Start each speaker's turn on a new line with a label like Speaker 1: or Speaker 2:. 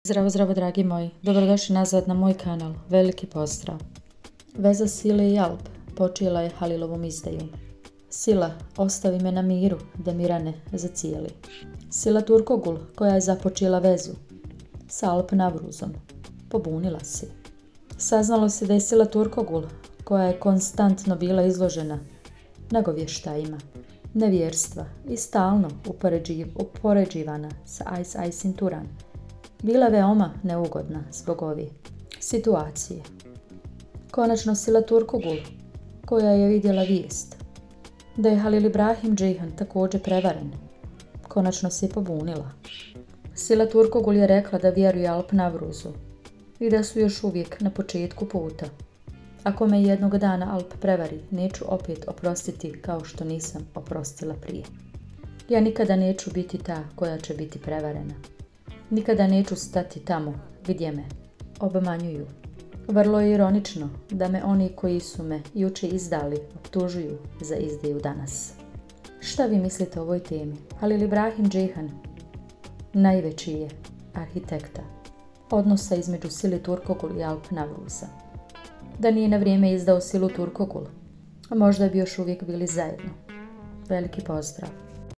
Speaker 1: Zdravo dragi moji, dobrodošli nazad na moj kanal, veliki pozdrav. Veza Sile i Alp počela je Halilovom izdajom. Sila, ostavi me na miru, da mi rane zacijeli. Sila Turkogul, koja je započela vezu sa Alp Navruzom, pobunila se. Saznalo se da je Sila Turkogul, koja je konstantno bila izložena nagovještajima, nevjerstva i stalno upoređivana sa Aisin Turan, bila veoma neugodna zbog ove situacije. Konačno Sila Turkogul, koja je vidjela vijest da je Halil Ibrahim Ceyhan također prevaren, konačno se je pobunila. Sila Turkogul je rekla da vjeruje Alp Navruzu i da su još uvijek na početku puta. Ako me jednog dana Alp prevari, neću opet oprostiti kao što nisam oprostila prije. Ja nikada neću biti ta koja će biti prevarena. Nikada neću stati tamo gdje me obmanjuju. Vrlo je ironično da me oni koji su me juče izdali optužuju za izdaju danas. Šta vi mislite o ovoj temi? Halil Ibrahim Ceyhan najveći je arhitekta odnosa između Sile Turkogul i Alp Navruza. Da nije na vrijeme izdao Silu Turkogul, možda bi još uvijek bili zajedno. Veliki pozdrav!